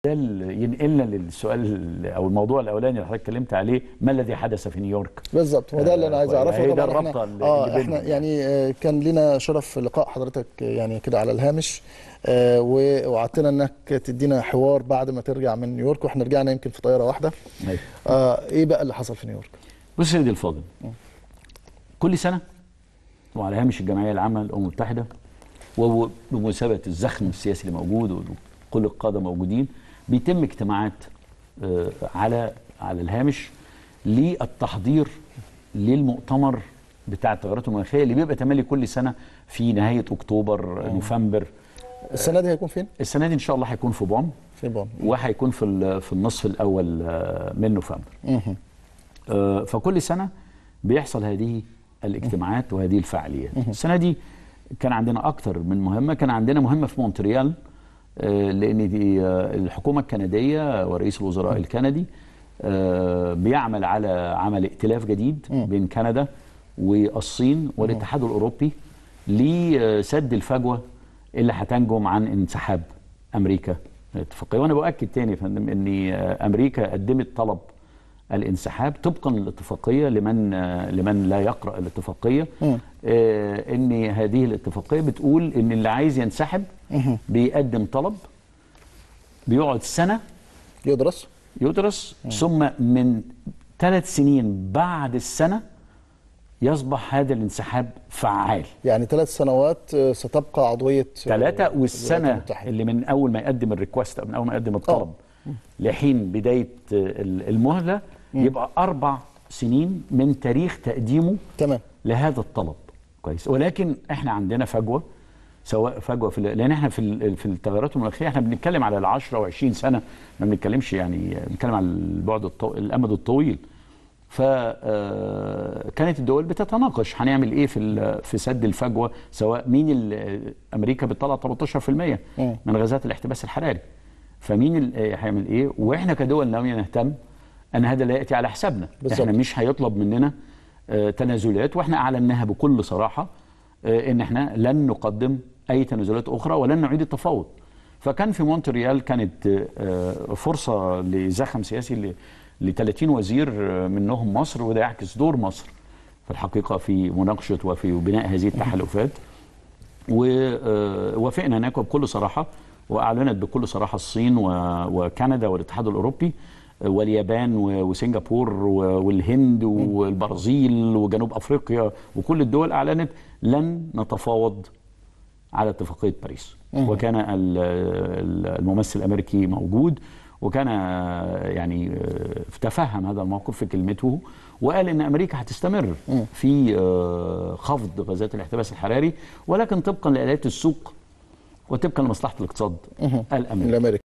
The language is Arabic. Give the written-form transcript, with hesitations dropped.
ده ينقلنا للسؤال او الموضوع الاولاني اللي حضرتك اتكلمت عليه، ما الذي حدث في نيويورك؟ بالظبط، وده اللي انا عايز اعرفه. هي ده طبعا الرابطه اللي احنا بينهم يعني كان لنا شرف لقاء حضرتك يعني كده على الهامش، ووعدتنا انك تدينا حوار بعد ما ترجع من نيويورك، واحنا رجعنا يمكن في طياره واحده. ايه بقى اللي حصل في نيويورك؟ بص يا سيدي الفاضل، كل سنه وعلى هامش الجمعيه العامه للامم المتحده وبمناسبه الزخم السياسي اللي موجود وكل القاده موجودين، بيتم اجتماعات على الهامش للتحضير للمؤتمر بتاع التغيرات المناخيه اللي بيبقى تملي كل سنه في نهايه اكتوبر نوفمبر. السنه دي هيكون فين؟ السنه دي ان شاء الله هيكون في بون، وهيكون في النصف الاول من نوفمبر. فكل سنه بيحصل هذه الاجتماعات وهذه الفعاليات. السنه دي كان عندنا اكتر من مهمه. كان عندنا مهمه في مونتريال، لان دي الحكومه الكنديه ورئيس الوزراء الكندي بيعمل على عمل ائتلاف جديد بين كندا والصين والاتحاد الاوروبي لسد الفجوه اللي هتنجم عن انسحاب امريكا من الاتفاقيه. وانا باكد تاني يا فندم ان امريكا قدمت طلب الانسحاب طبقا للاتفاقيه لمن لا يقرا الاتفاقيه، ان هذه الاتفاقيه بتقول ان اللي عايز ينسحب بيقدم طلب، بيقعد سنه يدرس ثم من 3 سنين بعد السنه يصبح هذا الانسحاب فعال. يعني 3 سنوات ستبقى عضويه 3، والسنه اللي من اول ما يقدم الريكوست او من اول ما يقدم الطلب لحين بدايه المهله يبقى 4 سنين من تاريخ تقديمه تمام لهذا الطلب. كويس. ولكن احنا عندنا فجوه، سواء فجوه لان احنا في التغيرات المناخيه احنا بنتكلم على 10 و20 سنه، ما بنتكلمش يعني بنتكلم على الامد الطويل. فكانت الدول بتتناقش هنعمل ايه في سد الفجوه، سواء مين امريكا بتطلع 13% من غازات الاحتباس الحراري، فمين هيعمل ايه؟ واحنا كدول ناويين نهتم ان هذا لا ياتي على حسابنا. احنا مش هيطلب مننا تنازلات، واحنا اعلناها بكل صراحه ان احنا لن نقدم اي تنازلات اخرى ولن نعيد التفاوض. فكان في مونتريال كانت فرصه لزخم سياسي ل 30 وزير منهم مصر، وده يعكس دور مصر في الحقيقه في مناقشه وفي بناء هذه التحالفات. ووافقنا هناك بكل صراحه، واعلنت بكل صراحه الصين وكندا والاتحاد الاوروبي واليابان وسنغافور والهند والبرازيل وجنوب افريقيا، وكل الدول اعلنت لن نتفاوض على اتفاقيه باريس. وكان الممثل الامريكي موجود، وكان يعني تفهم هذا الموقف في كلمته، وقال ان امريكا هتستمر في خفض غازات الاحتباس الحراري، ولكن طبقا لآليات السوق وطبقا لمصلحه الاقتصاد الامريكي.